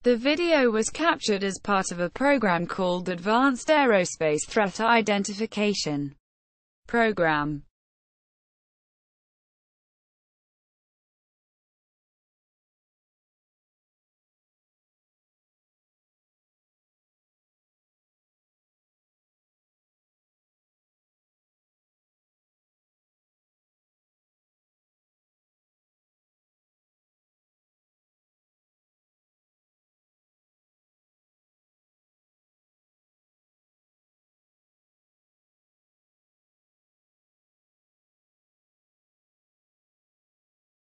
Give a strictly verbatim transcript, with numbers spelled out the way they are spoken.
The video was captured as part of a program called Advanced Aerospace Threat Identification Program.